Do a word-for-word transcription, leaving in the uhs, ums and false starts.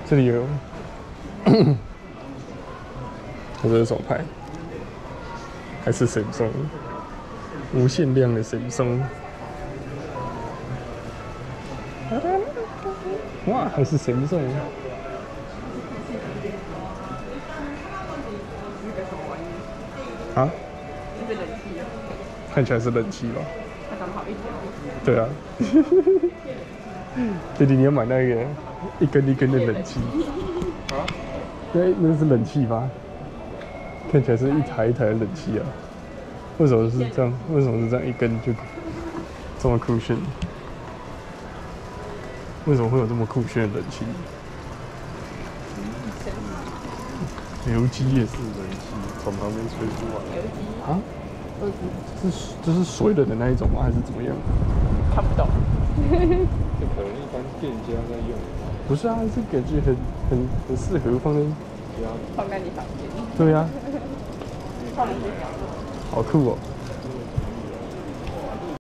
这里有，这是手牌，还是 Samsung， 无限量的 Samsung。哇，还是 Samsung。啊？看起来是冷气吧？ 它刚好一条。 对啊。弟弟，你要买那个一根一根的冷气？啊？对，那是冷气吧？看起来是一台一台的冷气啊。为什么是这样？为什么是这样一根就这么酷炫？为什么会有这么酷炫的冷气？流机也是冷气，从旁边吹出来。啊？这是这是水冷的那一种吗？还是怎么样？ 看不懂。 这可能一般店家在用。 不是啊，这感觉很很很适合放在放在你房间。 对啊。 放在你房间。 好酷哦！